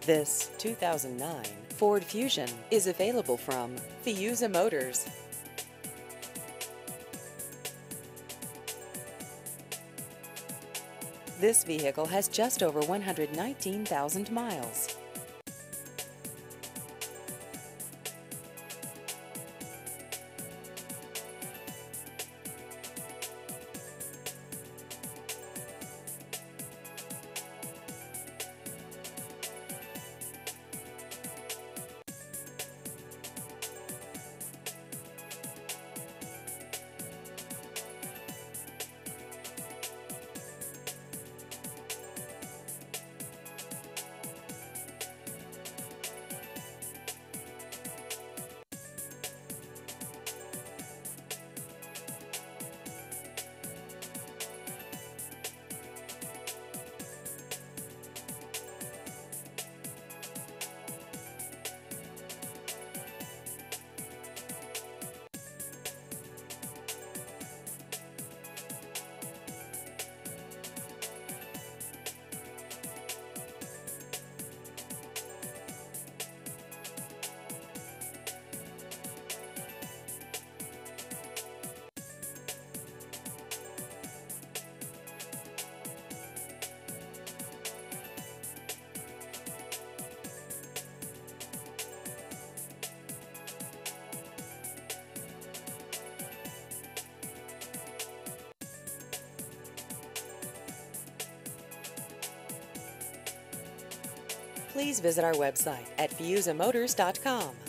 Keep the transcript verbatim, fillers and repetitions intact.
This two thousand nine Ford Fusion is available from Fiuza Motors. This vehicle has just over one hundred nineteen thousand miles. Please visit our website at fiuza motors dot com.